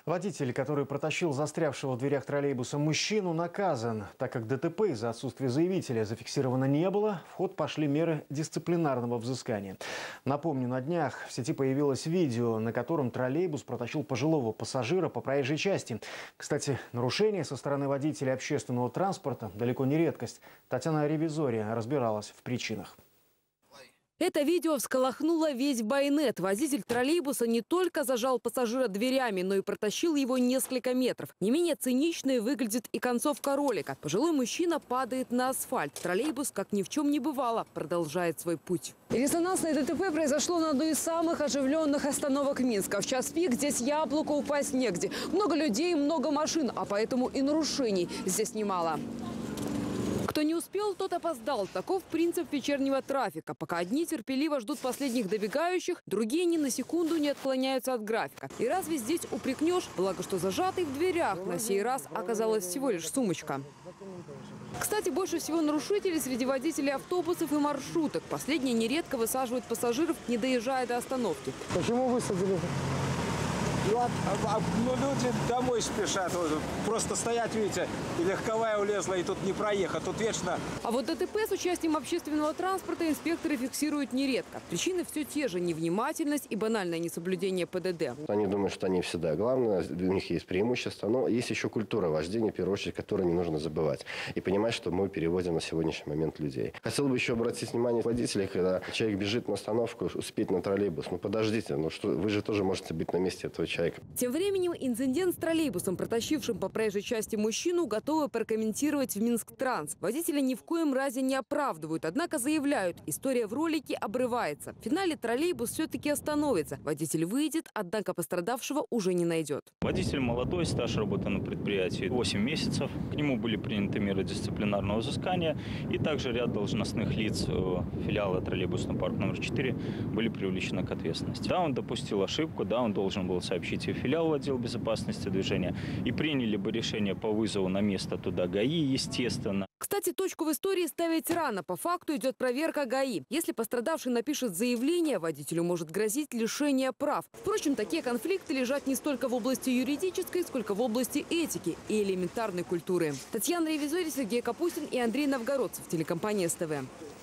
Водитель, который протащил застрявшего в дверях троллейбуса мужчину, наказан. Так как ДТП из-за отсутствия заявителя зафиксировано не было, в ход пошли меры дисциплинарного взыскания. Напомню, на днях в сети появилось видео, на котором троллейбус протащил пожилого пассажира по проезжей части. Кстати, нарушение со стороны водителя общественного транспорта далеко не редкость. Татьяна Ревизори разбиралась в причинах. Это видео всколыхнуло весь Байнет. Водитель троллейбуса не только зажал пассажира дверями, но и протащил его несколько метров. Не менее циничной выглядит и концовка ролика. Пожилой мужчина падает на асфальт. Троллейбус, как ни в чем не бывало, продолжает свой путь. Резонансное ДТП произошло на одной из самых оживленных остановок Минска. В час пик здесь яблоку упасть негде. Много людей, много машин, а поэтому и нарушений здесь немало. Кто не успел, тот опоздал. Таков принцип вечернего трафика. Пока одни терпеливо ждут последних добегающих, другие ни на секунду не отклоняются от графика. И разве здесь упрекнешь? Благо, что зажатый в дверях на сей раз оказалась всего лишь сумочка. Кстати, больше всего нарушителей среди водителей автобусов и маршруток. Последние нередко высаживают пассажиров, не доезжая до остановки. Почему высадили? Люди домой спешат. Просто стоят, видите, и легковая улезла, и тут не проехать. Тут вечно... А вот ДТП с участием общественного транспорта инспекторы фиксируют нередко. Причины все те же – невнимательность и банальное несоблюдение ПДД. Они думают, что они всегда главное, у них есть преимущество, но есть еще культура вождения, в первую очередь, которую не нужно забывать. И понимать, что мы перевозим на сегодняшний момент людей. Хотел бы еще обратить внимание водителей, когда человек бежит на остановку, успеть на троллейбус. Ну подождите, вы же тоже можете быть на месте этого человека. Тем временем инцидент с троллейбусом, протащившим по проезжей части мужчину, готовы прокомментировать в Минск-Транс. Водителя ни в коем разе не оправдывают, однако заявляют, история в ролике обрывается. В финале троллейбус все-таки остановится. Водитель выйдет, однако пострадавшего уже не найдет. Водитель молодой, стаж работы на предприятии 8 месяцев. К нему были приняты меры дисциплинарного взыскания. И также ряд должностных лиц филиала троллейбусного парка номер 4 были привлечены к ответственности. Да, он допустил ошибку, да, он должен был сообщить и филиал в отдел безопасности движения, и приняли бы решение по вызову на место туда ГАИ, естественно. Кстати, точку в истории ставить рано. По факту идет проверка ГАИ. Если пострадавший напишет заявление, водителю может грозить лишение прав. Впрочем, такие конфликты лежат не столько в области юридической, сколько в области этики и элементарной культуры. Татьяна Ревизори, Сергей Капустин и Андрей Новгородцев, телекомпания СТВ.